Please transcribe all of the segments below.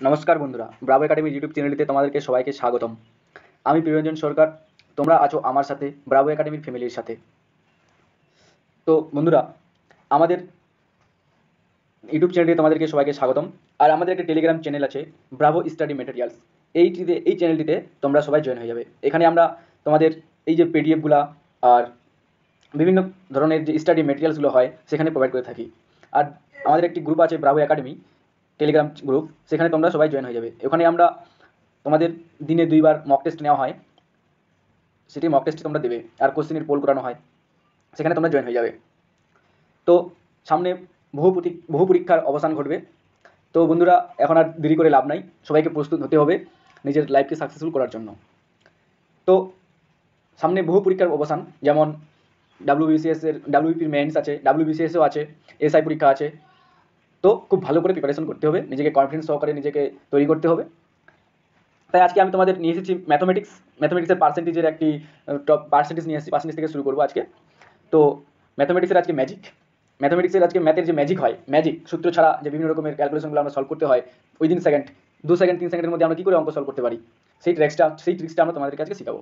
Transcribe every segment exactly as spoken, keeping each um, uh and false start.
নমস্কার বন্ধুরা, Bravo academy YouTube চ্যানেলটিতে তোমাদেরকে সবাইকে স্বাগতম। আমি প্রিয়রঞ্জন সরকার। তোমরা আছো আমার সাথে ব্রাভো একাডেমির ফ্যামিলির সাথে। তো বন্ধুরা, আমাদের ইউটিউব চ্যানেলটিতে তোমাদেরকে সবাইকে স্বাগতম। আর আমাদের একটা টেলিগ্রাম চ্যানেল আছে, ব্রাভো স্টাডি ম্যাটেরিয়ালস। এইটিতে এই চ্যানেলটিতে তোমরা সবাই জয়েন হয়ে যাবে। এখানে আমরা তোমাদের এই যে পিডিএফগুলা আর বিভিন্ন ধরনের যে স্টাডি ম্যাটেরিয়ালসগুলো হয় সেখানে প্রোভাইড করে থাকি। আর আমাদের একটি গ্রুপ আছে ব্রাভো একাডেমি টেলিগ্রাম গ্রুপ, সেখানে তোমরা সবাই জয়েন হয়ে যাবে। ওখানে আমরা তোমাদের দিনে দুইবার মক টেস্ট নেওয়া হয়, সেটি মক টেস্টে তোমরা দেবে আর কোশ্চেনের পোল করানো হয়, সেখানে তোমরা জয়েন হয়ে যাবে। তো সামনে বহু বহু পরীক্ষার অবসান ঘটবে। তো বন্ধুরা, এখন আর দেরি করে লাভ নাই, সবাইকে প্রস্তুত হতে হবে নিজের লাইফকে সাকসেসফুল করার জন্য। তো সামনে বহু পরীক্ষার অবসান, যেমন ডাব্লিউবিসিএস এর ডাব্লিউবিপির মেন্স আছে, ডাব্লিউবিসিএসও আছে, এসআই পরীক্ষা আছে। তো খুব ভালো করে প্রিপারেশন করতে হবে, নিজেকে কনফিডেন্স সহকারে নিজেকে তৈরি করতে হবে। তাই আজকে আমি তোমাদের নিয়ে এসেছি ম্যাথমেটিক্স ম্যাথমেটিক্সের পার্সেন্টেজের একটি টপ পার্সেন্টেজ নিয়ে এসেছি। পার্সেন্টেজ থেকে শুরু করবো আজকে। তো ম্যাথমেটিক্সের আজকে ম্যাজিক ম্যাথমেটিক্সের আজকে ম্যাথের যে ম্যাজিক হয়, ম্যাজিক সূত্র ছাড়া যে বিভিন্ন রকমের ক্যালকুলেশনগুলো আমরা সলভ করতে হয় উইদিন সেকেন্ড, দু সেকেন্ড তিন সেকেন্ডের মধ্যে আমরা কী করে অঙ্ক সলভ করতে পারি, সেই ট্রিক্সটা সেই ট্রিক্সটা আমরা তোমাদের কাছে শেখাবো।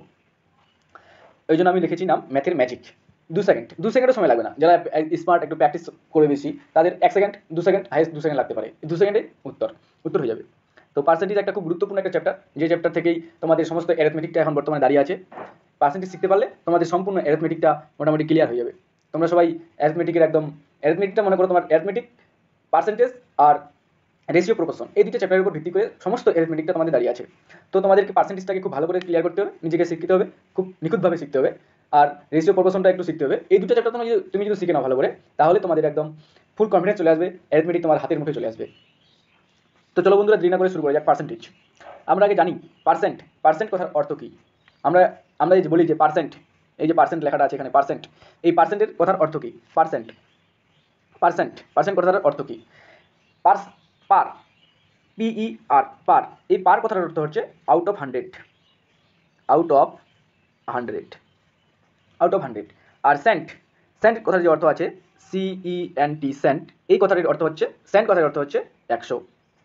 ওই জন্য আমি লিখেছি নাম ম্যাথের ম্যাজিক। দু সেকেন্ড দু সেকেন্ডও সময় লাগবে না, যারা স্মার্ট একটু প্র্যাকটিস করে বেশি তাদের এক সেকেন্ড দু সেকেন্ড হাইস্ট দু সেকেন্ড লাগতে পারে, দু সেকেন্ডে উত্তর উত্তর হয়ে যাবে। তো পার্সেন্টেজ একটা খুব গুরুত্বপূর্ণ একটা চ্যাপ্টার, যে চ্যাপ্টার থেকেই তোমাদের সমস্ত অ্যারিথমেটিকটা এখন বর্তমানে দাঁড়িয়ে আছে। পার্সেন্টেজ শিখতে পারলে তোমাদের সম্পূর্ণ অ্যারিথমেটিকটা মোটামুটি ক্লিয়ার হয়ে যাবে। তোমরা সবাই অ্যারিথমেটিকের একদম অ্যারিথমেটিকটা মনে করো তোমার অ্যারিথমেটিক, পার্সেন্টেজ আর রেশিও প্রপোর্শন, এই দুটো চ্যাপ্টারের উপর ভিত্তি করে সমস্ত অ্যারিথমেটিকটা তোমাদের দাঁড়িয়ে আছে। তো তোমাদেরকে পার্সেন্টেজটাকে খুব ভালো করে ক্লিয়ার করতে হবে, নিজেকে শিখতে হবে, খুব নিখুঁতভাবে শিখতে হবে। আর রেশিও প্রপোর্শনটা একটু শিখতে হবে। এই দুটো চ্যাপ্টার তুমি যদি তুমি যদি শিখে নাও ভালো করে, তাহলে তোমাদের একদম ফুল কনফিডেন্স চলে আসবে, অ্যারিথমেটিক তোমার হাতের মুঠে চলে আসবে। তো চলো বন্ধুরা, দেরি না করে শুরু করা যাক। পার্সেন্টেজ আমরা আগে জানি পার্সেন্ট পার্সেন্ট কথার অর্থ কী। আমরা আমরা এই যে বলি যে পার্সেন্ট, এই যে পার্সেন্ট লেখাটা আছে এখানে পার্সেন্ট, এই পার্সেন্টের কথার অর্থ কী? পার্সেন্ট পার্সেন্ট পার্সেন্ট কথাটার অর্থ কী? পার্স পার, পিই আর, পার। এই পার কথার অর্থ হচ্ছে out of hundred, out of hundred out of hundred. আর সেন্ট, সেন্ট কথার যে অর্থ আছে সিই এন টি, সেন্ট, এই কথাটির অর্থ হচ্ছে, সেন্ট কথার অর্থ হচ্ছে একশো,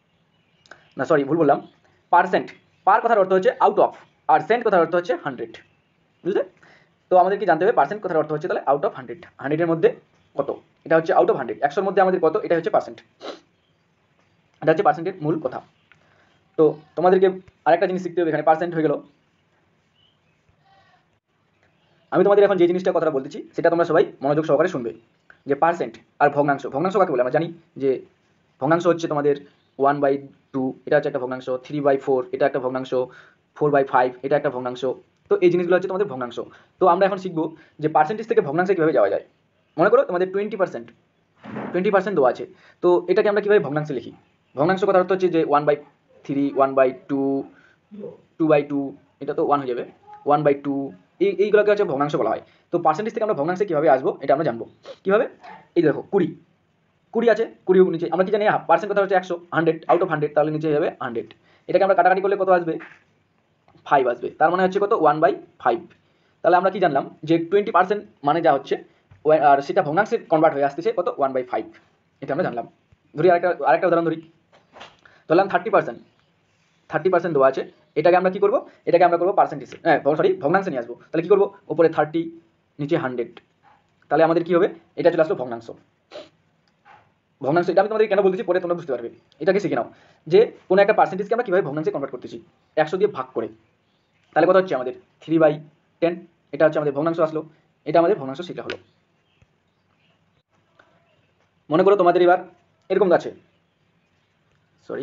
না সরি ভুল বললাম, পার্সেন্ট। পার কথার অর্থ হচ্ছে আউট অফ, আর সেন্ট কথার অর্থ হচ্ছে হান্ড্রেড, বুঝলে? তো আমাদেরকে জানতে হবে পার্সেন্ট কথার অর্থ হচ্ছে তাহলে আউট অফ হান্ড্রেড, হান্ড্রেডের মধ্যে কত, এটা হচ্ছে আউট অফ হান্ড্রেড, একশোর মধ্যে আমাদের কত, এটা হচ্ছে পার্সেন্ট। এটা হচ্ছে পার্সেন্টের মূল কথা। তো তোমাদেরকে আরেকটা জিনিস শিখতে হবে, এখানে পার্সেন্ট হয়ে গেল। আমি তোমাদের এখন যে জিনিসটা কথা বলতেছি সেটা তোমরা সবাই মনোযোগ সহকারে শুনবে। যে পার্সেন্ট আর ভগ্নাংশ, ভগ্নাংশ কাকে বলে আমরা জানি যে ভগ্নাংশ হচ্ছে তোমাদের ওয়ান বাই টু, এটা হচ্ছে একটা ভগ্নাংশ, থ্রি বাই ফোর এটা একটা ভগ্নাংশ, ফোর বাই ফাইভ এটা একটা ভগ্নাংশ। তো এই জিনিসগুলো হচ্ছে তোমাদের ভগ্নাংশ। তো আমরা এখন শিখবো যে পার্সেন্টেজ থেকে ভগ্নাংশে কীভাবে যাওয়া যায়। মনে করো তোমাদের টোয়েন্টি পার্সেন্ট টোয়েন্টি পার্সেন্ট দেওয়া আছে, তো এটাকে আমরা কীভাবে ভগ্নাংশে লিখি? ভগ্নাংশ কথার অর্থ হচ্ছে যে one by three, one by two, two by two, এটা তো ওয়ান হয়ে যাবে, ওয়ান বাই টু, এই এইগুলোকে হচ্ছে ভগ্নাংশ বলা হয়। তো পার্সেন্টেজ থেকে আমরা ভগ্নাংশে কীভাবে আসবো এটা আমরা জানবো। কীভাবে? এই দেখো কুড়ি, কুড়ি আছে, কুড়ি নিচে আমরা কি জানি পার্সেন্ট কথা হচ্ছে একশো, হান্ড্রেড আউট অফ হান্ড্রেড, তাহলে নিচে যাবে হান্ড্রেড। এটাকে আমরা কাটাকাটি করলে কত আসবে? ফাইভ আসবে। তার মানে হচ্ছে কত? One by five. তাহলে আমরা কি জানলাম যে টোয়েন্টি পার্সেন্ট মানে যা হচ্ছে, আর সেটা ভগ্নাংশে কনভার্ট হয়ে আসতেছে কত? One by five. এটা আমরা জানলাম। ধরি আরেকটা আরেকটা উদাহরণ ধরি, ধরলাম থার্টি পার্সেন্ট থার্টি পার্সেন্ট দেওয়া আছে, এটাকে আমরা কী করবো? এটাকে আমরা করবো পার্সেন্টেজ, হ্যাঁ সরি ভগ্নাংশে নিয়ে আসবো। তাহলে কী করবো? ওপরে থার্টি, নিচে হান্ড্রেড, তাহলে আমাদের কী হবে? এটা চলে আসলো ভগ্নাংশ। ভগ্নাংশ এটা আমি তোমাদের কেন বলতেছি পরে তোমরা বুঝতে পারবে। এটাকে শিখে নাও যে কোনো একটা পার্সেন্টেজকে আমরা কীভাবে ভগ্নাংশে কনভার্ট করতেছি, একশো দিয়ে ভাগ করে। তাহলে কত হচ্ছে আমাদের? থ্রি বাই টেন, এটা হচ্ছে আমাদের ভগ্নাংশ আসলো, এটা আমাদের ভগ্নাংশ শেখা হলো। মনে করো তোমাদের এবার এরকম আছে, সরি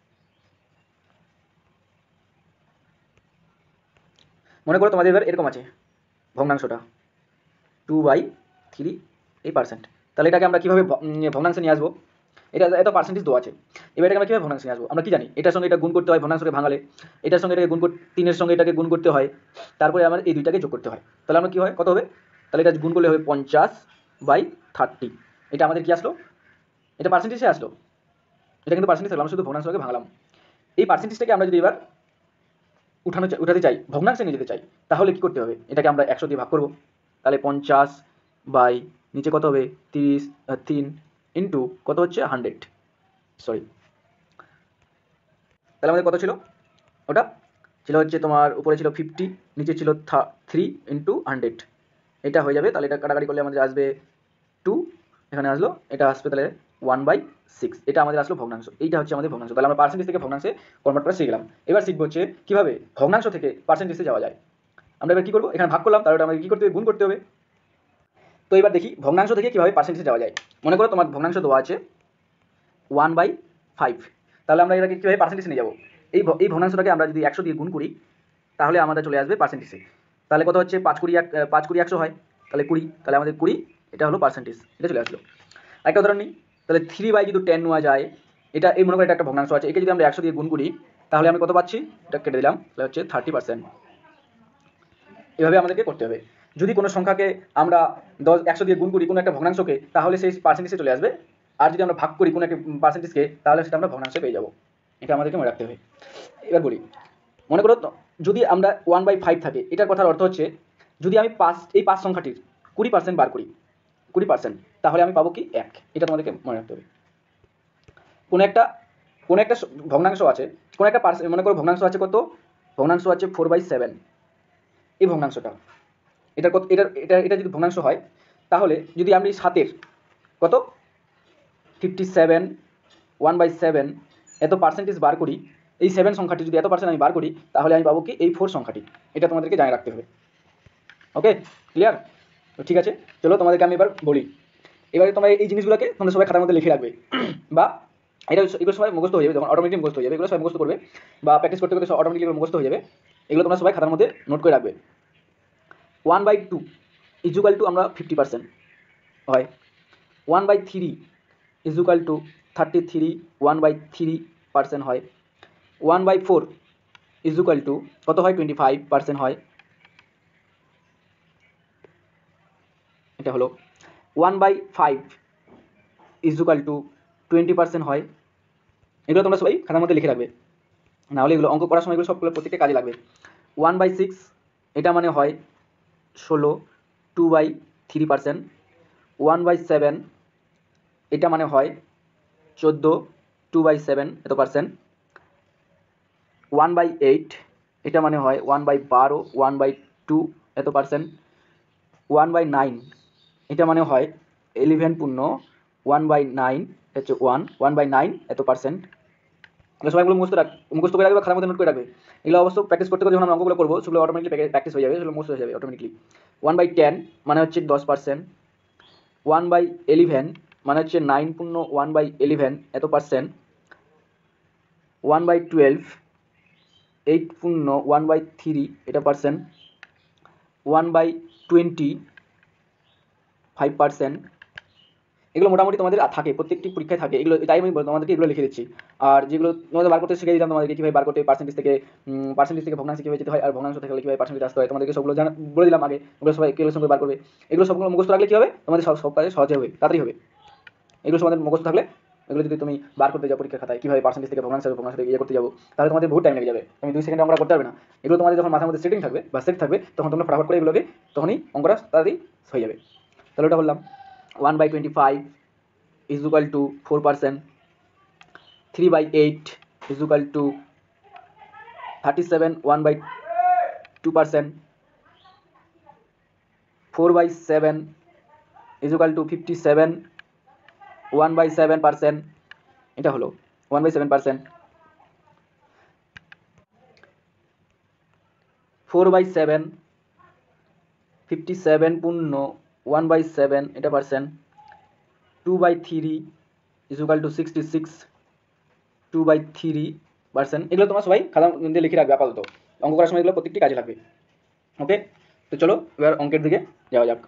মনে করো তোমাদের এবার এরকম আছে ভগ্নাংশটা টু বাই থ্রি এই পার্সেন্ট। তাহলে এটাকে আমরা কীভাবে ভগ্নাংশে নিয়ে আসবো? এটা এত পার্সেন্টেজ দেওয়া আছে, এবার এটাকে আমরা কীভাবে ভগ্নাংশে নিয়ে আসবো? আমরা কি জানি এটার সঙ্গে এটা গুণ করতে হয় ভগ্নাংশকে ভাঙালে, এটার সঙ্গে এটাকে গুণ করতে, তিনের সঙ্গে এটাকে গুণ করতে হয়, তারপরে আমার এই দুইটাকে যোগ করতে হয়। তাহলে আমরা কী হয়, কত হবে? তাহলে এটা গুণ করলে হবে পঞ্চাশ বাই থার্টি। এটা আমাদের কি আসলো? এটা পার্সেন্টেজে আসলো, এটা কিন্তু পার্সেন্টেজ থাকলো, আমরা শুধু ভগ্নাংশকে ভাঙলাম। এই পার্সেন্টেজটাকে আমরা যদি এবার উঠানো উঠাতে চাই, ভগ্নাংশে নিয়ে যেতে চাই, তাহলে কি করতে হবে? এটাকে আমরা একশো দিয়ে ভাগ করবো। তাহলে পঞ্চাশ বাই নিচে কত হবে? তিরিশ, তিন ইন্টু কত হচ্ছে? হান্ড্রেড, সরি তাহলে আমাদের কত ছিল ওটা ছিল হচ্ছে তোমার উপরে ছিল ফিফটি, নিচে ছিল থ্রি ইন্টু হান্ড্রেড, এটা হয়ে যাবে। তাহলে এটা কাটাকাটি করলে আমাদের আসবে টু, এখানে আসলো এটা আসবে তাহলে ওয়ান বাই সিক্স, এটা আমাদের আসলো ভগ্নাংশ। এইটা হচ্ছে আমাদের ভগ্নাংশ। তাহলে আমরা পার্সেন্টেজ থেকে ভগ্নাংশে কনভার্ট করা শিখলাম। এবার শিখবো হচ্ছে কীভাবে ভগ্নাংশ থেকে পার্সেন্টেজে যাওয়া যায়। আমরা এবার কী করবো, এখানে ভাগ করলাম, তাহলে ওটা আমাদের কী করতে হবে, গুণ করতে হবে। তো এবার দেখি ভগ্নাংশ থেকে কীভাবে পার্সেন্টেজে যাওয়া যায়। মনে করো তোমার ভগ্নাংশ দেওয়া আছে ওয়ান বাই ফাইভ, তাহলে আমরা এটাকে কীভাবে পার্সেন্টেজে নিয়ে যাবো, এই এই ভগ্নাংশটাকে আমরা যদি একশো দিয়ে গুণ করি তাহলে আমাদের চলে আসবে পার্সেন্টেজে। তাহলে কত হচ্ছে পাঁচ কুড়ি এক পাঁচ কুড়ি একশো হয়, তাহলে কুড়ি, তাহলে আমাদের কুড়ি এটা হলো পার্সেন্টেজ, এটা চলে আসলো। একটা উদাহরণ নিই, তাহলে থ্রি বাই যদি টেন নেওয়া যায়, এটা এই মনে করি এটা একটা ভগ্নাংশ আছে, একে যদি আমরা একশো দিয়ে গুণ করি তাহলে আমি কত পাচ্ছি, এটা কেটে দিলাম, তাহলে হচ্ছে থার্টি পার্সেন্ট। এভাবে আমাদেরকে করতে হবে। যদি কোনো সংখ্যাকে আমরা দশ একশো দিয়ে গুণ করি কোনো একটা ভগ্নাংশকে, তাহলে সেই পার্সেন্টেজে চলে আসবে। আর যদি আমরা ভাগ করি কোনো একটা পার্সেন্টেজকে, তাহলে সেটা আমরা ভগ্নাংশে পেয়ে যাবো। এটা আমাদেরকে মনে রাখতে হবে। এবার বলি, মনে করো যদি আমরা ওয়ান বাই ফাইভ থাকে, এটার কথার অর্থ হচ্ছে যদি আমি পাঁচ এই পাঁচ সংখ্যাটির কুড়ি পার্সেন্ট বার করি, কুড়ি পার্সেন্ট, তাহলে আমি পাবো কি এক। এটা তোমাদেরকে মনে রাখতে হবে। কোনো একটা কোনো একটা ভগ্নাংশ আছে, কোনো একটা পার্সেন্ট, মনে করো ভগ্নাংশ আছে কত, ভগ্নাংশ আছে ফোর বাই সেভেন, এই ভগ্নাংশটা এটা কত, এটার এটা এটা যদি ভগ্নাংশ হয়, তাহলে যদি আমি সাতের কত fifty seven one by seven এত পার্সেন্টেজ বার করি, এই সেভেন সংখ্যাটি যদি এত পার্সেন্ট আমি বার করি, তাহলে আমি পাবো কি এই ফোর সংখ্যাটি। এটা তোমাদেরকে জানিয়ে রাখতে হবে। Okay, clear? তো ঠিক আছে, চলো তোমাদেরকে আমি এবার বলি। এবারে তোমরা এই জিনিসগুলোকে তোমরা সবাই খাতার মধ্যে লিখে রাখবে, বা এটা এগুলো সবাই মুখস্থ হয়ে যাবে, যখন অটোমেটিক মুখস্থ হয়ে যাবে, এগুলো সবাই মুখস্থ করবে বা প্র্যাকটিস করতে করতে অটোমেটিক মুখস্থ হয়ে যাবে। এগুলো তোমরা সবাই খাতার মধ্যে নোট করে রাখবে। One by two equal to আমরা ফিফটি পার্সেন্ট হয়, one by three equal to thirty three one by three percent হয়, one by four equal to কত হয় টোয়েন্টি ফাইভ পার্সেন্ট হয়, এটা হলো one by five equal to twenty percent হয়। এগুলো তোমরা সবাই খাতার মধ্যে লিখে রাখবে, নাহলে এগুলো অঙ্ক করার সময় এগুলো সবগুলো প্রত্যেকটা কাজে লাগবে। ওয়ান বাই সিক্স এটা মানে হয় ষোলো two by three percent, one by seven এটা মানে হয় চোদ্দো টু বাই সেভেন এত পার্সেন্ট, ওয়ান বাই এইট এটা মানে হয় ওয়ান বাই বারো ওয়ান বাই টু এত পার্সেন্ট, ওয়ান বাই নাইন এটা মানে হয় ইলেভেন পূর্ণ ওয়ান বাই নাইন হচ্ছে ওয়ান ওয়ান বাই নাইন এত পার্সেন্ট। এগুলো সবাইগুলো মুখস্থ রাখ মুখস্থ করে রাখবে, খাতার মধ্যে নোট করে রাখবে। এগুলো অবশ্য প্র্যাকটিস করতে করতে যখন আমরা অঙ্কগুলো করবো সেগুলো অটোমেটিকলি প্র্যাকটিস হয়ে যাবে, সেগুলো মুখস্থ হয়ে যাবে অটোমেটিকলি। ওয়ান বাই টেন মানে হচ্ছে দশ পার্সেন্ট, ওয়ান বাই ইলেভেন মানে হচ্ছে নাইন পূর্ণ ওয়ান বাই ইলেভেন এত percent, one by twelve eight পূর্ণ ওয়ান বাই থ্রি এটা percent, one by twenty five percent. এগুলো মোটামুটি তোমাদের থাকে, প্রত্যেকটি পরীক্ষায় থাকে এগুলো, তাই আমি তোমাদেরকে এগুলো লিখে দিচ্ছি। আর যেগুলো তোমাদের বার করতে শিখে দিলাম তোমাদেরকে কীভাবে বার করতে পার্সেন্টেজ থেকে পার্সেন্টেজ থেকে ভগ্নাংশে কীভাবে যেতে হয়, আর ভগ্নাংশ থেকে কীভাবে পার্সেন্টেজ আসতে হয়, তোমাদেরকে সবগুলো জানা বলে দিলাম আগে। ওগুলো সবাই এগুলো সঙ্গে বার করবে। এগুলো সবগুলো মুখস্থ রাখলে কী হবে, তোমাদের সব সব কাজে সহজে হবে, তাড়াতাড়ি হবে। এগুলো তোমাদের মুখস্থ থাকলে এগুলো যদি তুমি বার করতে যাও পরীক্ষার খাতায় কীভাবে পার্সেন্টেজ থেকে ভগ্নাংশ ভগ্নাংশ থেকে ইয়ে করতে যাবো, তাহলে তোমাদের বহুত টাইম লেগে যাবে, তুমি দুই সেকেন্ডে অঙ্কটা করতে পারবে না। এগুলো তোমাদের যখন মাথার মধ্যে সেটিং থাকবে বা সেট থাকবে, তখন তোমরা ফটাফট করে এগুলোকে তখনই অঙ্কটা তাড়াতাড়ি হয়ে যাবে। তাহলে ওটা বললাম one by twenty five is equal to four percent, three by eight is equal to thirty-seven one by two percent, four by seven is equal to fifty-seven one by seven percent, এটা হলো one by seven percent, four by seven fifty-seven পূর্ণ one by seven এটা percent, two by three is equal to sixty-six two by three percent. এগুলো তোমরা সবাই খাতা মধ্যে লিখে রাখবে আপাতত, অঙ্ক করার সময় এগুলো প্রত্যেকটি কাজে লাগবে। ওকে, তো চলো এবার অঙ্কের দিকে যাওয়া যাক।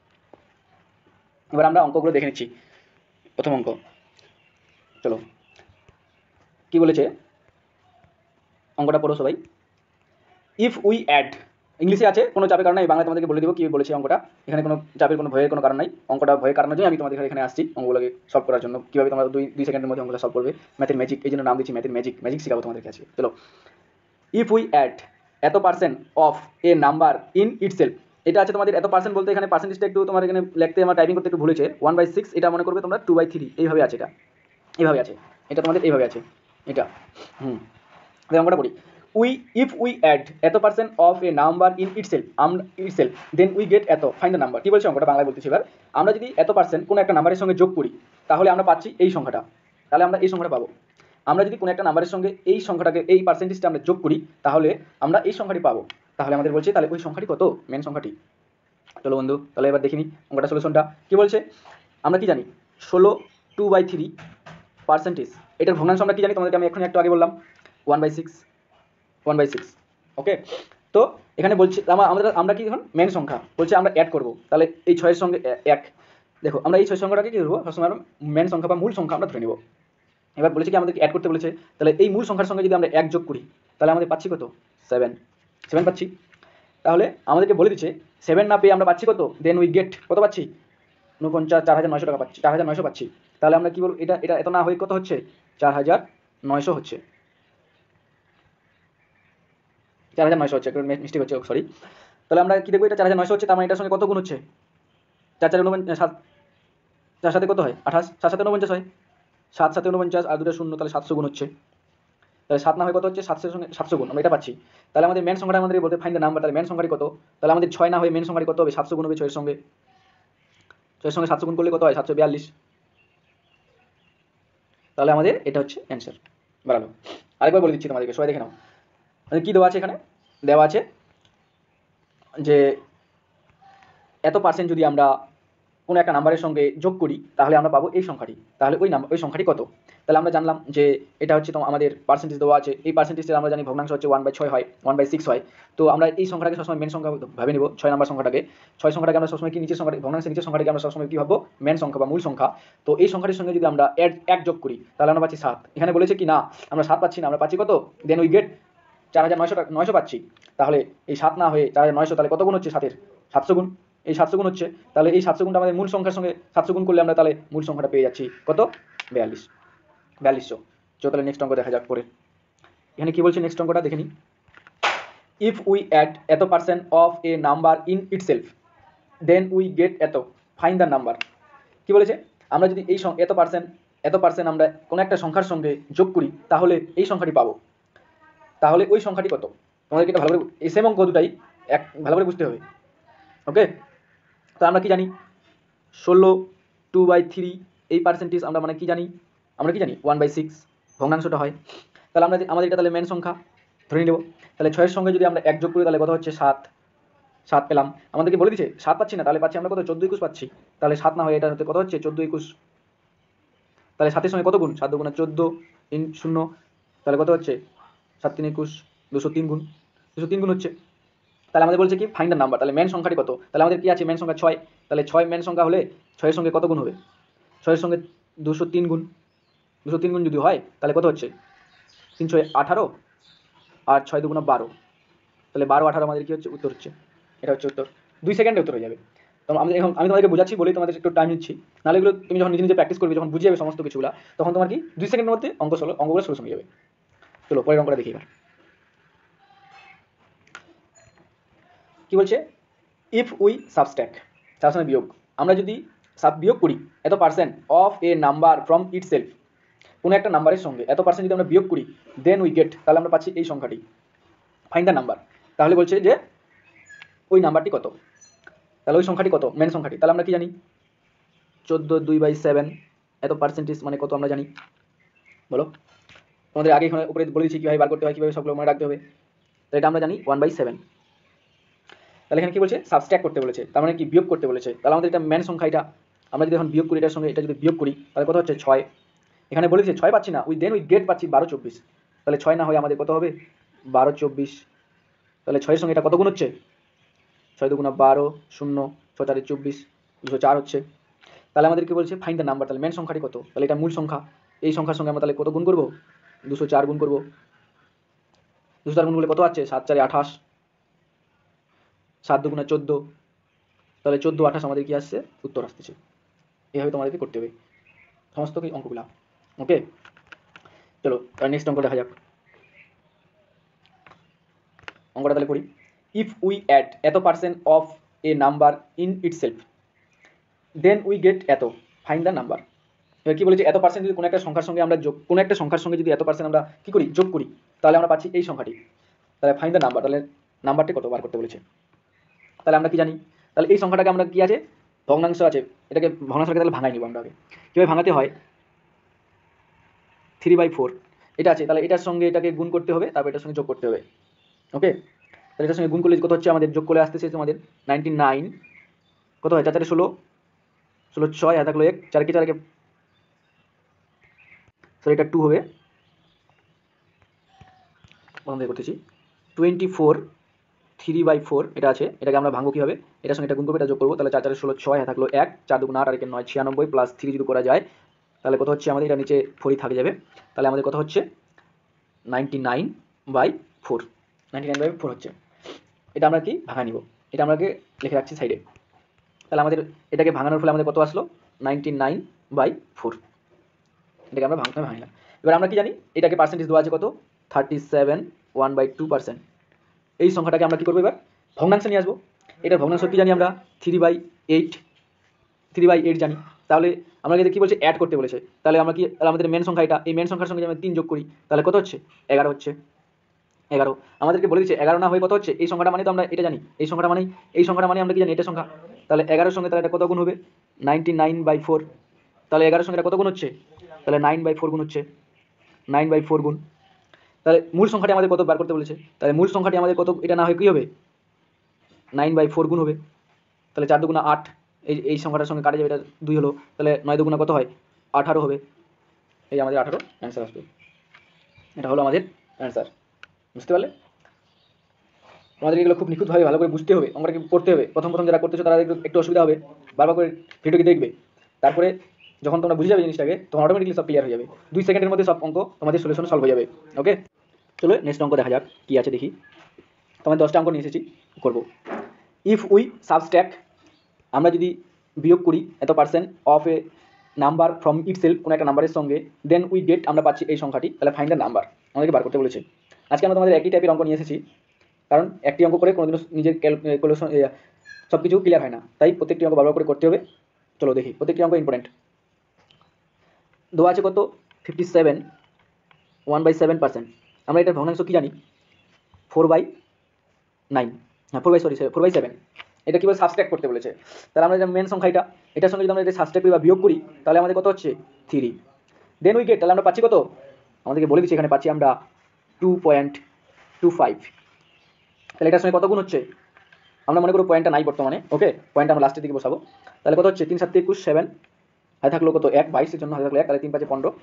এবার আমরা অঙ্কগুলো দেখে নিচ্ছি। প্রথম অঙ্ক, চলো কি বলেছে অঙ্কটা পড়ো সবাই। ইফ উই অ্যাড, ইংলিশে আছে, কোনো চাপের কারণ নাই, বাংলায় তোমাদেরকে বলে দেবো কী বলেছে অঙ্কটা। এখানে কোনো চাপের কোনো ভয়ের কোনো কারণ নাই, অঙ্কটা ভয়ের কারণের জন্য আমি তোমাদের এখানে আসছি অঙ্কগুলোকে সলভ করার জন্য, কীভাবে তোমরা দুই দুই সেকেন্ডের মধ্যে অঙ্কটা সলভ করবে। ম্যাথের ম্যাজিক, এই জন্য নাম দিচ্ছি ম্যাথের ম্যাজিক, ম্যাজিক শেখাবো তোমাদের কাছে। চলো, ইফ উই অ্যাড এত percent of a number in itself, এটা আছে তোমাদের এত পার্সেন্ট বলতে এখানে পার্সেন্টেজটা একটু তোমার এখানে লিখতে আমার টাইপিং করতে একটু ভুলেছে, ওয়ান বাই সিক্স এটা মনে করবে তোমরা টু বাই থ্রি এইভাবে আছে, এটা এইভাবে আছে, এটা তোমাদের এইভাবে আছে এটা। হুম অঙ্কটা করি। উই ইফ উই অ্যাড এত percent of a number in itself itself then we get এত ফাইন্ড দ্য নাম্বার। কি বলছে অঙ্কটা বাংলায় বলতেছি এবার। আমরা যদি এত পার্সেন্ট কোনো একটা নাম্বারের সঙ্গে যোগ করি তাহলে আমরা পাচ্ছি এই সংখ্যাটা, তাহলে আমরা এই সংখ্যাটা পাবো। আমরা যদি কোনো একটা নাম্বারের সঙ্গে এই সংখ্যাটাকে এই পার্সেন্টেজটা আমরা যোগ করি তাহলে আমরা এই সংখ্যাটি পাবো। তাহলে আমাদের বলছে তাহলে ওই সংখ্যাটি কত, মেন সংখ্যাটি। চলো বন্ধু তাহলে এবার দেখিনি অঙ্কটা সলিউশনটা কি বলছে। আমরা কি জানি ষোলো টু বাই থ্রি পার্সেন্টেজ, এটার ভগ্নাংশ আমরা কি জানি তোমাদেরকে আমি এখন একটু আগে বললাম one by six one by six okay. তো এখানে বলছে আমাদের আমরা কি এখন মেন সংখ্যা বলছে আমরা অ্যাড করবো, তাহলে এই ছয়ের সঙ্গে এক, দেখো আমরা এই ছয় সংখ্যাটাকে কি করবো সবসময় মেন সংখ্যা বা মূল সংখ্যা আমরা ধরে নেব। এবার বলেছে কি আমাদেরকে অ্যাড করতে বলেছে, তাহলে এই মূল সংখ্যার সঙ্গে যদি আমরা এক যোগ করি তাহলে আমাদের পাচ্ছি কত, সেভেন সেভেন পাচ্ছি। তাহলে আমাদেরকে বলে দিচ্ছে সেভেন না পেয়ে আমরা পাচ্ছি কত, দেন উই গেট কত পাচ্ছি, উনপঞ্চাশ চার হাজার নয়শো টাকা পাচ্ছি, চার হাজার নয়শো পাচ্ছি। তাহলে আমরা কি বলবো, এটা এটা এত না হয়ে কত হচ্ছে, চার হাজার নয়শো হচ্ছে, চার হাজার নয়শো হচ্ছে, একটু মিস্টেক হচ্ছে সরি। তাহলে আমরা কি দেখবো, এটা চার হাজার নয়শো হচ্ছে, তার মানে এটার সঙ্গে কত গুণ হচ্ছে, চার চার উনপঞ্চাশ, সাত চার সাথে কত হয় আঠাশ, সাত সাথে উনপঞ্চাশ হয়, সাত সাথে উনপঞ্চাশ আর দুটো শূন্য, তাহলে সাতশো গুণ হচ্ছে। তাহলে সাত না হয় কত হচ্ছে, সাতশোর সঙ্গে সাতশো গুণ আমরা এটা পাচ্ছি। তাহলে আমাদের মেন সংখ্যাটা আমাদের বলতে ফাইন্ড দ্য নাম্বার, তাহলে মেন সংখ্যাটি কত, তাহলে আমাদের ছয় না হয়ে মেন সংখ্যাটি কত হবে, সাতশো গুণ হবে ছয়ের সঙ্গে, ছয়ের সঙ্গে সাতশো গুণ করলে কত হয়, সাতশো বিয়াল্লিশ। তাহলে আমাদের এটা হচ্ছে অ্যান্সার বাড়ালো। আরেকবার বলে দিচ্ছি তোমাদেরকে, সবাই দেখে নাও কি দেওয়া আছে এখানে, দেওয়া আছে যে এত পার্সেন্ট যদি আমরা কোনো একটা নাম্বারের সঙ্গে যোগ করি তাহলে আমরা পাবো এই সংখ্যাটি, তাহলে ওই নাম্বার ওই সংখ্যাটি কত। তাহলে আমরা জানলাম যে এটা হচ্ছে তো আমাদের পার্সেন্টেজ দেওয়া আছে, এই পার্সেন্টেজটা আমরা জানি ভগ্নাংশ হচ্ছে ওয়ান বাই ছয় হয়, ওয়ান বাই সিক্স হয়। তো আমরা এই সংখ্যাটাকে সবসময় মেন সংখ্যা ভাবে নেব, ছয় নাম্বার সংখ্যাটাকে, ছয় সংখ্যাটাকে আমরা সবসময় কি নিচের সংখ্যাটা ভগ্নাংশের নিচের সংখ্যাটাকে আমরা সবসময় কি ভাববো, মেন সংখ্যা বা মূল সংখ্যা। তো এই সংখ্যাটির সঙ্গে যদি আমরা এক এক যোগ করি তাহলে আমরা পাচ্ছি সাত। এখানে বলেছে কি না আমরা সাত পাচ্ছি না, আমরা পাচ্ছি কত, দেন উই গেট চার হাজার নয়শো নয়শো পাচ্ছি। তাহলে এই সাত না হয়ে চার হাজার নয়শো, তাহলে কত গুণ হচ্ছে সাতের, সাতশো গুণ, এই সাতশো গুণ হচ্ছে। তাহলে এই সাতশো গুণটা আমাদের মূল সংখ্যার সঙ্গে সাতশো গুণ করলে আমরা তাহলে মূল সংখ্যাটা পেয়ে যাচ্ছি কত, বিয়াল্লিশ, বিয়াল্লিশশো। চলো তাহলে নেক্সট অঙ্ক দেখা যাক পরে। এখানে কি বলছে নেক্সট অঙ্কটা দেখে নিই। ইফ উই অ্যাড এত percent of a number in itself then we get এত ফাইন্ড দ্য নাম্বার। কি বলেছে, আমরা যদি এই এত পার্সেন্ট এত পার্সেন্ট আমরা কোনো একটা সংখ্যার সঙ্গে যোগ করি তাহলে এই সংখ্যাটি পাবো, তাহলে ওই সংখ্যাটি কত। তোমাদেরকে এটা ভালো করে এই সেম অঙ্ক দুটাই এক ভালো করে বুঝতে হবে ওকে। তো আমরা কি জানি ষোলো টু বাই থ্রি এই পার্সেন্টেজ আমরা মানে কি জানি, আমরা কি জানি ওয়ান বাই সিক্স ভগ্নাংশটা হয়। তাহলে আমরা আমাদের এটা তাহলে মেন সংখ্যা ধরে নেব। তাহলে ছয়ের সঙ্গে যদি আমরা এক যোগ করি তাহলে কত হচ্ছে, সাত, সাত পেলাম। আমাদেরকে বলে দিচ্ছে সাত পাচ্ছি না, তাহলে পাচ্ছি আমরা কত, চোদ্দো একুশ পাচ্ছি। তাহলে সাত না হয় এটা হতে কত হচ্ছে, চোদ্দো একুশ। তাহলে সাতের সঙ্গে কত গুণ, সাত গুণ চোদ্দো, তিন শূন্য, তাহলে কত হচ্ছে, সাত তিন একুশ, দুশো তিন গুণ, দুশো তিন গুণ হচ্ছে। তাহলে আমাদের বলছে কি ফাইন্ড দ্য নাম্বার, তাহলে মেন সংখ্যাটি কত। তাহলে আমাদের কি আছে মেন সংখ্যা ছয়, তাহলে ছয় মেন সংখ্যা হলে ছয়ের সঙ্গে কত গুণ হবে, ছয়ের সঙ্গে দুশো তিন গুণ, দুশো তিন গুণ যদি হয় তাহলে কত হচ্ছে, তিনশো আঠারো আর ছয় দুগুণ বারো, তাহলে বারো আঠারো আমাদের কি হচ্ছে উত্তর হচ্ছে, এটা হচ্ছে উত্তর। দুই সেকেন্ডে উত্তর হয়ে যাবে। তো আমি এখন আমি তোমাদেরকে বোঝাচ্ছি বলেই তোমাদের একটু টাইম নিচ্ছি, নাহলে এগুলো তুমি যখন নিজে নিজে প্র্যাকটিস করবে, যখন বুঝে যাবে সমস্ত কিছুগুলো, তখন তোমার কি দুই সেকেন্ডের মধ্যে অঙ্ক সলো অঙ্কগুলো সলিউশন হয়ে যাবে। চলো পরের অঙ্কটা দেখি এবার কি বলছে। ইফ উই সাবস্ট্যাক্ট, তার সঙ্গে বিয়োগ, আমরা যদি সাব বিয়োগ করি এত percent of a number from itself, কোনো একটা নাম্বারের সঙ্গে এত পার্সেন্ট যদি আমরা বিয়োগ করি দেন উই গেট, তাহলে আমরা পাচ্ছি এই সংখ্যাটি, ফাইন্ড দ্য নাম্বার। তাহলে বলছে যে ওই নাম্বারটি কত, তাহলে ওই সংখ্যাটি কত, মেন সংখ্যাটি। তাহলে আমরা কি জানি চোদ্দো দুই বাই সেভেন এত পার্সেন্টেজ মানে কত আমরা জানি বলো, তোমাদের আগে এখানে উপরে বলে দিচ্ছি কীভাবে বার করতে হয়, কীভাবে সবগুলো মনে রাখতে হবে। তাহলে এটা আমরা জানি ওয়ান বাই সেভেন। তাহলে এখানে কি বলছে, সাবস্ট্রাক্ট করতে বলেছে, তার মানে কি বিয়োগ করতে বলেছে। তাহলে আমাদের এটা মেন সংখ্যা, এটা আমরা যদি এখন বিয়োগ করি এটার সঙ্গে এটা যদি বিয়োগ করি তাহলে কত হচ্ছে, ছয়। এখানে বলেছে ছয় পাচ্ছি না, উই দেন উই গেট পাচ্ছি বারো চব্বিশ। তাহলে ছয় না হয় আমাদের কত হবে, বারো চব্বিশ। তাহলে ছয়ের সঙ্গে এটা কত গুণ হচ্ছে, ছয় দুগুণা বারো, শূন্য, ছ চারে চব্বিশ, দুশো চার হচ্ছে। তাহলে আমাদের কি বলছে ফাইন্ড দ্য নাম্বার, তাহলে মেন সংখ্যাটি কত। তাহলে এটা মূল সংখ্যা, এই সংখ্যার সঙ্গে আমরা তাহলে কত গুণ করবো, দুশো চার গুণ করবো। দুশো চার গুণ করলে কত আছে, সাত চারে আঠাশ, সাত দুগুণা চোদ্দো, তাহলে চোদ্দো আঠাশ আমাদের কি আসছে, উত্তর আসতেছে। এইভাবে তোমাদেরকে করতে হবে সমস্ত কি অঙ্কগুলা ওকে। চলো তাহলে নেক্সট অঙ্ক দেখা যাক। অঙ্কটা তাহলে করি। ইফ উই অ্যাড এত percent of a number in itself then we get এত ফাইন্ড দ্য নাম্বার। এবার কি বলেছে, এত পার্সেন্ট যদি কোনো একটা সংখ্যার সঙ্গে আমরা যোগ কোনো একটা সংখ্যার সঙ্গে যদি এত পার্সেন্ট আমরা কি করি যোগ করি তাহলে আমরা পাচ্ছি এই সংখ্যাটি। তাহলে ফাইন্ড দ্য নাম্বার, তাহলে নাম্বারটি কত বার করতে বলেছে। তাহলে আমরা কি জানি, তাহলে এই সংখ্যাটাকে আমরা কি আছে, ভগ্নাংশ আছে, এটাকে ভগ্নাংশটাকে তাহলে ভাঙাই নিব আমরা আগে। কীভাবে ভাঙাতে হয়, থ্রি বাই ফোর এটা আছে, তাহলে এটার সঙ্গে এটাকে গুণ করতে হবে, তারপর এটার সঙ্গে যোগ করতে হবে। ওকে, তাহলে এটার সঙ্গে গুণ করলে কত হচ্ছে আমাদের, যোগ করে আসতেছে তোমাদের নাইনটি নাইন, কত হয় চার চারে ষোলো, ষোলো ছয় আর থাকলো এক, চারকে চারকে সরি এটা টু হবে, প্রথম থেকে করতেছি, twenty four three by four এটা আছে, এটাকে আমরা ভাঙবো কীভাবে, এটার সঙ্গে এটা গুণ করবো, এটা যোগ করবো, তাহলে চার চারে ষোলো ছয় আর থাকলো এক, চার দুগুণ আট আর একে নয়, ছিয়ানব্বই প্লাস থ্রি যদি করা যায় তাহলে কত হচ্ছে আমাদের, এটা নিচে ফোরই থাকে যাবে, তাহলে আমাদের কত হচ্ছে ninety nine by four, ninety nine by four হচ্ছে। এটা আমরা কি ভাঙা নিব, এটা আমরাকে লিখে রাখছি সাইডে। তাহলে আমাদের এটাকে ভাঙানোর ফলে আমাদের কত আসলো, নাইনটি নাইন বাই ফোর, এটাকে আমরা ভাঙতে ভাঙলাম। এবার আমরা কি জানি, এটাকে পার্সেন্টেজ দেওয়া আছে কত, thirty seven one by two percent. এই সংখ্যাটাকে আমরা কী করবো, এবার ভগ্নাংশে নিয়ে আসবো। এটার ভগ্নাংশ কী জানি আমরা, three by eight, three by eight জানি। তাহলে আমরা কী বলছে, অ্যাড করতে বলেছে, তাহলে আমরা কি, তাহলে আমাদের মেন সংখ্যা এটা, এই মেন সংখ্যার সঙ্গে যদি আমরা তিন যোগ করি তাহলে কত হচ্ছে, এগারো হচ্ছে। এগারো আমাদেরকে বলে দিচ্ছে, এগারো না হয়ে কত হচ্ছে, এই সংখ্যাটা মানে তো আমরা এটা জানি, এই সংখ্যাটা মানেই এই সংখ্যাটা মানে আমরা কি জানি, এটা সংখ্যা। তাহলে এগারোর সঙ্গে তাহলে এটা কত গুণ হবে, নাইনটি নাইন বাই ফোর, তাহলে এগারোর সঙ্গে এটা কত গুণ হচ্ছে, তাহলে নাইন বাই ফোর গুণ হচ্ছে, নাইন বাই ফোর গুণ। তাহলে মূল সংখ্যাটি আমাদের কত বার করতে বলেছে, তাহলে মূল সংখ্যাটি আমাদের কত, এটা না হয় কী হবে, নাইন বাই ফোর গুণ হবে, তাহলে চার দুগুণা আট, এই এই সংখ্যাটার সঙ্গে কাটে যাবে, এটা দুই হলো, তাহলে নয় দুগুণা কত হয়, আঠারো হবে, এই আমাদের আঠারো অ্যান্সার আসবে। এটা হলো আমাদের অ্যান্সার, বুঝতে পারলে। আমাদের এগুলো খুব নিখুঁতভাবে ভালো করে বুঝতে হবে, অঙ্কটাকে করতে হবে। প্রথম প্রথম যারা করতেছো তারা একটু একটু অসুবিধা হবে, বারবার করে ভিডিওকে দেখবে, তারপরে যখন তোমরা বুঝে যাবে জিনিসটাকে তখন অটোমেটিকলি সব ক্লিয়ার হয়ে যাবে, দুই সেকেন্ডের মধ্যে সব অঙ্ক তোমাদের সলিউশন সলভ হয়ে যাবে। ওকে, চলো নেক্সট অঙ্ক দেখা যাক কী আছে দেখি। তোমার দশটা অঙ্ক নিয়ে এসেছি, করবো। ইফ উই সাবস্ট্যাক্ট, আমরা যদি বিয়োগ করি এত percent of a number from itself, কোনো একটা নাম্বারের সঙ্গে, দেন উই গেট, আমরা পাচ্ছি এই সংখ্যাটি, তাহলে ফাইন্ড দ্য নাম্বার আমাদেরকে বার করতে বলেছে। আজকে আমরা তোমাদের একই টাইপের অঙ্ক নিয়ে এসেছি, কারণ একটি অঙ্ক করে কোনোদিনও নিজের ক্যালকুলেশন সব কিছু ক্লিয়ার হয় না, তাই প্রত্যেকটি অঙ্ক বারবার করে করতে হবে। চলো দেখি, প্রত্যেকটি অঙ্ক ইম্পর্টেন্ট। দেওয়া আছে কত, fifty seven one by seven percent. আমরা এটার ভগ্নাংশ কী জানি, ফোর বাই নাইন, হ্যাঁ four by sorry four by seven. এটা কীভাবে সাবস্ট্রাক্ট করতে বলেছে, তাহলে আমরা এটা মেন সংখ্যা এটা, এটার সঙ্গে যদি আমরা এটা সাবস্ট্রাক্ট করি বা বিয়োগ করি তাহলে আমাদের কত হচ্ছে, থ্রি। দেন উই গেট, তাহলে আমরা পাচ্ছি কত, আমাদেরকে বলে দিচ্ছি এখানে পাচ্ছি আমরা টু পয়েন্ট টু ফাইভ। তাহলে এটার সঙ্গে কত গুণ হচ্ছে, আমরা মনে করবো পয়েন্টটা নাই বর্তমানে, ওকে পয়েন্টটা আমরা লাস্টের দিকে বসাবো। তাহলে কত হচ্ছে, তিন সাত একুশ সেভেন, হাতে থাকলো কত এক, বাইশের জন্য হাতে থাকলো এক, তাহলে তিন পাঁচে পনেরো,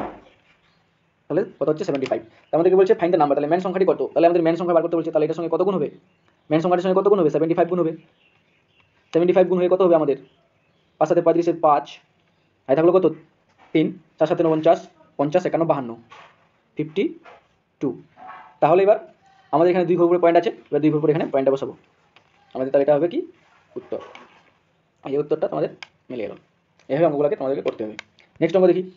তাহলে কত হচ্ছে সেভেন্টি ফাইভ। আমাদেরকে বলছে ফাইন্ড দ্য নাম্বার, তাহলে মেন সংখ্যাটি কত, তাহলে আমাদের মেন সংখ্যা বার করতে বলছে, তাহলে এটার সঙ্গে কত গুণ হবে, মেন সংখ্যাটির সঙ্গে কত গুণ হবে, সেভেন্টি ফাইভ গুণ হবে, সেভেন্টি ফাইভ গুণ হয়ে কত হবে আমাদের, পাঁচ সাথে পঁয়ত্রিশের পাঁচ, হাতে থাকলো কত তিন, চার সাথে উনপঞ্চাশ, পঞ্চাশ একান্ন বাহান্ন, ফিফটি টু। তাহলে এবার আমাদের এখানে দুই ঘর উপরে পয়েন্ট আছে, এবার দুই ঘর উপরে এখানে পয়েন্টটা বসাবো আমাদের, তাহলে এটা হবে কি উত্তর, এই উত্তরটা তোমাদের মিলে গেল। এভাবে অঙ্কগুলোকে তোমাদেরকে করতে হবে। নেক্সট অঙ্ক দেখি,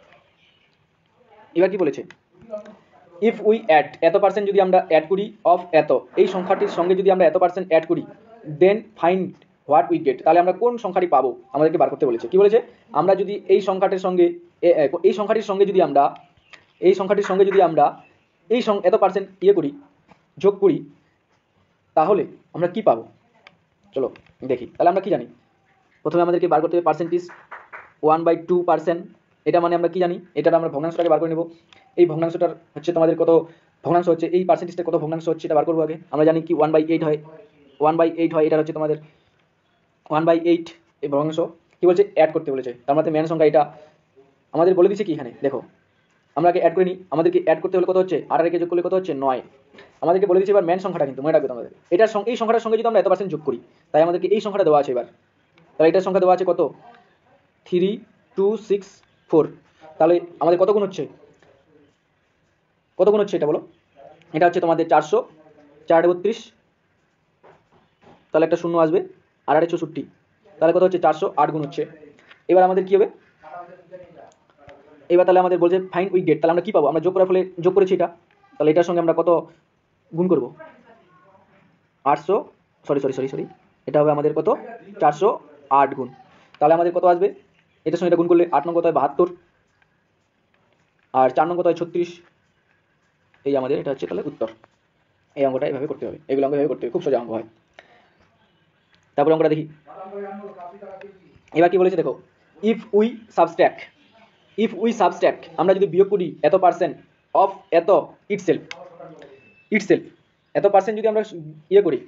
এবার কি বলেছে, ইফ উই অ্যাড, এত পার্সেন্ট যদি আমরা অ্যাড করি অফ এত, এই সংখ্যাটির সঙ্গে যদি আমরা এত পার্সেন্ট অ্যাড করি, then find what we get, তাহলে আমরা কোন সংখ্যাটি পাবো আমাদেরকে বার করতে বলেছে। কি বলেছে, আমরা যদি এই সংখ্যাটির সঙ্গে এই সংখ্যাটির সঙ্গে যদি আমরা এই সংখ্যাটির সঙ্গে যদি আমরা এই এত পার্সেন্ট ইয়ে করি, যোগ করি, তাহলে আমরা কি পাবো, চলো দেখি। তাহলে আমরা কি জানি, প্রথমে আমাদেরকে বার করতে হবে percentage one by two percent, এটা মানে আমরা কি জানি, এটার আমরা ভগ্নাংশটাকে বার করে নেব। এই ভগ্নাংশটার হচ্ছে তোমাদের কত ভগ্নাংশ হচ্ছে, এই পার্সেন্টেজটা কত ভগ্নাংশ হচ্ছে এটা বার করবো আগে। আমরা জানি কি ওয়ান বাই এইট হয়, ওয়ান বাই এইট হয়, এটা হচ্ছে তোমাদের ওয়ান বাই এইট এই ভগ্নাংশ। কী বলছে, অ্যাড করতে বলেছে, তার মধ্যে মেন সংখ্যা এটা আমাদের বলে দিচ্ছে কি এখানে দেখো, আমরা আগে অ্যাড করে নিই, আমাদেরকে অ্যাড করতে হলে কত হচ্ছে, আট আর একে যোগ করলে কত হচ্ছে নয়, আমাদেরকে বলে দিচ্ছে এবার মেন সংখ্যাটা, কিন্তু মনে রাখবে তোমাদের এটার সঙ্গে এই সংখ্যাটার সঙ্গে যদি আমরা এত পার্সেন্ট যোগ করি, তাই আমাদেরকে এই সংখ্যাটা দেওয়া আছে এবার, তাহলে এটার সংখ্যা দেওয়া আছে কত, থ্রি টু সিক্স ফোর, তাহলে আমাদের কত গুণ হচ্ছে, কত গুণ হচ্ছে এটা বলো, এটা হচ্ছে তোমাদের চারশো, চার বত্রিশ, তাহলে একটা শূন্য আসবে, আর আড়ে চৌষট্টি, তাহলে কত হচ্ছে চারশো আট গুণ হচ্ছে। এবার আমাদের কি হবে, এবার তাহলে আমাদের বলছে ফাইন্ড উই গেট, তাহলে আমরা কি পাবো, আমরা যোগ করার ফলে যোগ করেছি এটা, তাহলে এটার সঙ্গে আমরা কত গুণ করব, আটশো সরি সরি সরি সরি এটা হবে আমাদের কত, চারশো আট গুণ, তাহলে আমাদের কত আসবে, এটার সঙ্গে এটা গুণ করলে আট নং কত হয় বাহাত্তর, আর চার নং কত হয় ছত্রিশ, এই আমাদের এটা হচ্ছে তাহলে উত্তর। এই অঙ্কটা এইভাবে করতে হবে, এগুলো অঙ্ক এভাবে করতে হবে, খুব সোজা অঙ্ক হয়। তারপরে অঙ্কটা দেখি। এবার কি বলেছে দেখো, if we subtract, if we subtract আমরা যদি বিয়োগ করি এত পার্সেন্ট অফ এত ইটসেলফ, ইটসেলফ এত পার্সেন্ট যদি আমরা ইয়ে করি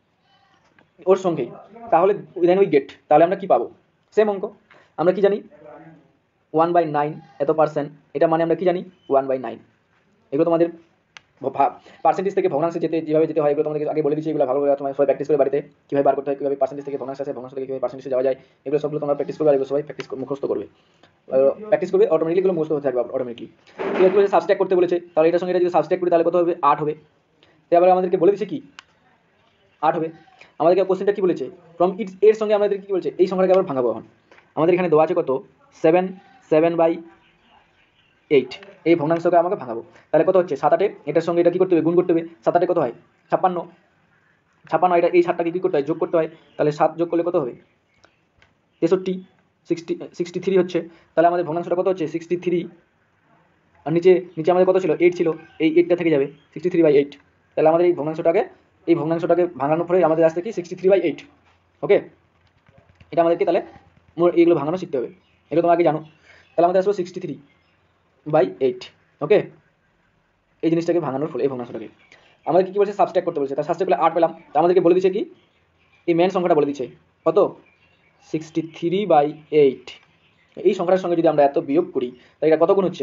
ওর সঙ্গে, তাহলে দেন উই গেট, তাহলে আমরা কি পাবো? সেম অঙ্ক, আমরা কি জানি ওয়ান বাই নাইন এত পার্সেন্ট, এটা মানে আমরা কি জানি ওয়ান বাই নাইন। এগুলো তোমাদের পার্সেন্টেজ থেকে ভগ্নাংশে যেতে যেভাবে যেতে হয় এগুলো তোমাদেরকে আগে বলে দিচ্ছি, এগুলো ভালো করে তোমার সবাই প্র্যাকটিস করে বাড়িতে কীভাবে বার করতে হয়, কীভাবে পার্সেন্টেজ থেকে ভগ্নাংশ আসে, ভগ্নাংশ থেকে কীভাবে পার্সেন্টেজে যাওয়া যায়, এগুলো সবগুলো তোমরা প্র্যাকটিস করবে, আর এগুলো সবাই প্র্যাকটিস মুখস্থ করবে, প্র্যাকটিস করবে অটোমেটিকলি, এগুলো মুখস্থ হতে থাকবে অটোমেটিকলি। এগুলো সাবস্ট্রাক্ট করতে বলেছে, তাহলে এটার সঙ্গে এটা যদি সাবস্ট্রাক্ট করি তাহলে কত হবে? আট হবে। তারপরে আমাদেরকে বলে দিচ্ছে কি আট হবে। আমাদেরকে কোশ্চেনটা কি বলেছে, ফ্রম ইটস এর সঙ্গে আমাদের কি বলছে, এই সংখ্যাটাকে আবার ভাঙাবো। এখন আমাদের এখানে দেওয়া আছে কত, সেভেন, সেভেন বাই এইট, এই ভগ্নাংশকে আমাকে ভাঙাবো। তাহলে কত হচ্ছে? সাত আটে, এটার সঙ্গে এটা কী করতে হবে? গুণ করতে হবে। সাত আটে কত হয়? ছাপ্পান্ন। ছাপ্পান্ন, এটা এই সাতটাকে কী করতে হয়? যোগ করতে হয়। তাহলে সাত যোগ করলে কত হবে? তেষট্টি। সিক্সটি সিক্সটি থ্রি হচ্ছে। তাহলে আমাদের ভগ্নাংশটা কত হচ্ছে? Sixty three. আর নিচে নিচে আমাদের কত ছিল? এইট ছিল, এই এইটটা থেকে যাবে, সিক্সটি থ্রি বাই এইট। তাহলে আমাদের এই ভগ্নাংশটাকে এই ভগ্নাংশটাকে ভাঙানোর পরে আমাদের আসছে কি? Sixty three by eight. Okay, এটা আমাদেরকে তাহলে এইগুলো ভাঙানো শিখতে হবে, এগুলো তোমাকে জানো। তাহলে আমাদের আসবে sixty three by eight. Okay, এই জিনিসটাকে ভাঙানোর ফলে এই ভগ্নাংশটাকে আমাদেরকে কী বলছে? সাবস্ট্রাক্ট করতে বলছে। তার সাবস্ট্রাক্ট করলে আট পেলাম। তা আমাদেরকে বলে দিচ্ছে কি, এই মেন সংখ্যাটা বলে দিচ্ছে কত? Sixty three by eight. এই সংখ্যাটার সঙ্গে যদি আমরা এত বিয়োগ করি তাহলে এটা কত গুণ হচ্ছে?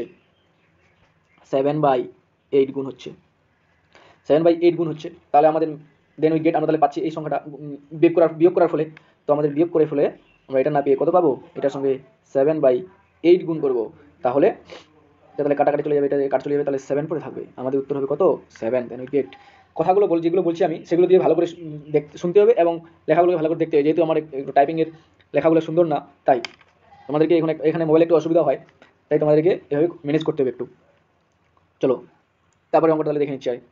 সেভেন বাই এইট গুণ হচ্ছে, সেভেন বাই এইট গুণ হচ্ছে। তাহলে আমাদের দেন উই গেট, আমরা তাহলে পাচ্ছি এই সংখ্যাটা বিয়োগ করার বিয়োগ করার ফলে, তো আমাদের বিয়োগ করে ফলে আমরা এটা না পেয়ে কত পাবো? এটার সঙ্গে সেভেন বাই এইট গুণ করবো, তাহলে তাহলে কাটাকাটি চলে যাবে, এটা কাট চলে যাবে, তাহলে সেভেন পরে থাকবে। আমাদের উত্তর হবে কত? সেভেন। Then we get. কথাগুলো বল যেগুলো বলছি আমি সেগুলো দিয়ে ভালো করে দেখতে শুনতে হবে এবং লেখাগুলোকে ভালো করে দেখতে হবে। যেহেতু আমার একটু টাইপিংয়ের লেখাগুলো সুন্দর না, তাই তোমাদেরকে এখানে এখানে মোবাইলে একটু অসুবিধা হয়, তাই তোমাদেরকে এভাবে ম্যানেজ করতে হবে একটু। চলো তারপরে অঙ্কটা তাহলে দেখে নিচ্ছি। আর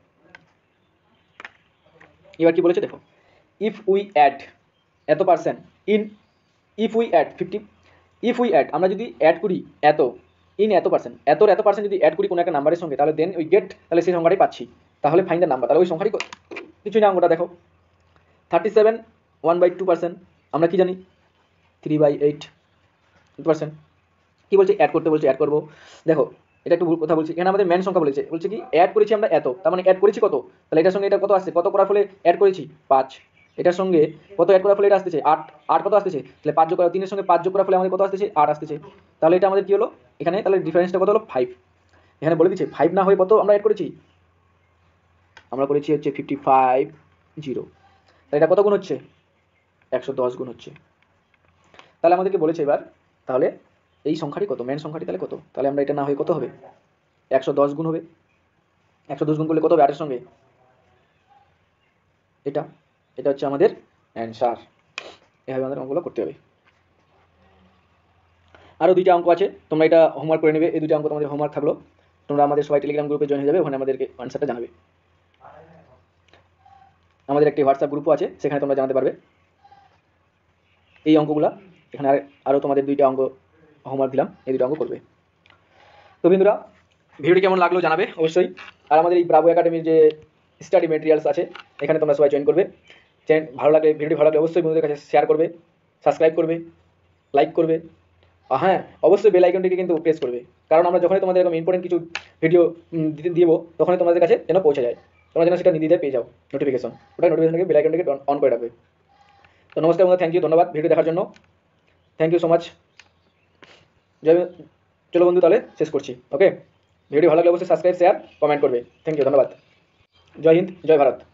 এবার কি বলেছে দেখো, ইফ উই অ্যাড এত percent in, if we add fifty, if we add আমরা যদি অ্যাড করি এত ইন এত পার্সেন্ট, এত এত পার্সেন্ট যদি অ্যাড করি কোনো একটা নাম্বারের সঙ্গে, তাহলে দেন উই গেট, তাহলে সেই সংখ্যাটাই পাচ্ছি। তাহলে ফাইন দ্য নাম্বার, তাহলে ওই সংখ্যাটি কিছুই না। অঙ্কটা দেখো, thirty seven one by two percent, আমরা কি জানি থ্রি বাই এইট পার্সেন্ট। কী বলছে? অ্যাড করতে বলছে, অ্যাড করবো। দেখো এটা একটু ভুল কথা বলছি, এখানে আমাদের মেন সংখ্যা বলেছে, বলছে কি অ্যাড করেছি আমরা এত, তার মানে অ্যাড করেছি কত? তাহলে এটার সঙ্গে এটা কত আসছে? কত করার ফলে অ্যাড করেছি? পাঁচ। এটার সঙ্গে কত অ্যাড করার ফলে এটা আসতেছে? আট। আট কত আসতেছে? তাহলে পাঁচ যোগ করা, তিনের সঙ্গে পাঁচ যোগ করার ফলে আমাদের কত আসতেছে? আট আসতেছে। তাহলে এটা আমাদের কী হলো এখানে? তাহলে ডিফারেন্সটা কত হলো? ফাইভ। এখানে বলে দিচ্ছে ফাইভ না হয়ে কত আমরা অ্যাড করেছি? আমরা করেছি হচ্ছে ফিফটি ফাইভ জিরো। তাহলে এটা কত গুণ হচ্ছে? একশো দশ গুণ হচ্ছে। তাহলে আমাদেরকে বলেছে এবার, তাহলে এই সংখ্যাটি কত? মেন সংখ্যাটি তাহলে কত? তাহলে আমরা এটা না হয়ে কত হবে? একশো দশ গুণ হবে। একশো দশ গুণ করলে কত হবে আটের সঙ্গে? এটা এটা হচ্ছে আমাদের অ্যান্সার। এভাবে আমাদের অঙ্কগুলো করতে হবে। আরও দুইটা অঙ্ক আছে, তোমরা এটা হোমওয়ার্ক করে নেবে। এই দুইটা অঙ্ক তোমাদের হোমওয়ার্ক থাকলো, তোমরা আমাদের সবাই টেলিগ্রাম গ্রুপে জয়েন হয়ে যাবে, ওখানে আমাদেরকে অ্যান্সারটা জানাবে। আমাদের একটি হোয়াটসঅ্যাপ গ্রুপও আছে, সেখানে তোমরা জানাতে পারবে এই অঙ্কগুলো। এখানে আরও তোমাদের দুইটা অঙ্ক হোমওয়ার্ক দিলাম, এই দুটো অঙ্ক করবে। তো বন্ধুরা, ভিডিওটি কেমন লাগলো জানাবে অবশ্যই। আর আমাদের এই ব্রাভো একাডেমির যে স্টাডি মেটেরিয়ালস আছে, এখানে তোমরা সবাই জয়েন করবে। চ্যানেল ভালো লাগলে, ভিডিওটি ভালো লাগলে অবশ্যই বন্ধুদের কাছে শেয়ার করবে, সাবস্ক্রাইব করবে, লাইক করবে। হ্যাঁ, অবশ্যই বেল আইকনটিকে কিন্তু প্রেস করবে, কারণ আমরা যখনই তোমাদের এরকম ইম্পর্টেন্ট কিছু ভিডিও দিতে দিব, তখনই তোমাদের কাছে যেন পৌঁছে যায়, তোমরা যেন সেটা নির্দ্বিধায় পেয়ে যাও নোটিফিকেশন। ওটা নোটিফিকেশনকে বেল আইকনটিকে অন করে রাখবে। তো নমস্কার বন্ধুরা, থ্যাংক ইউ, ধন্যবাদ ভিডিও দেখার জন্য, থ্যাংক ইউ সো মাচ। জয়, চলো বন্ধু তাহলে শেষ করছি। ওকে, ভিডিও ভালো লাগলে অবশ্যই সাবস্ক্রাইব, শেয়ার, কমেন্ট করবে। থ্যাংক ইউ, ধন্যবাদ। জয় হিন্দ, জয় ভারত।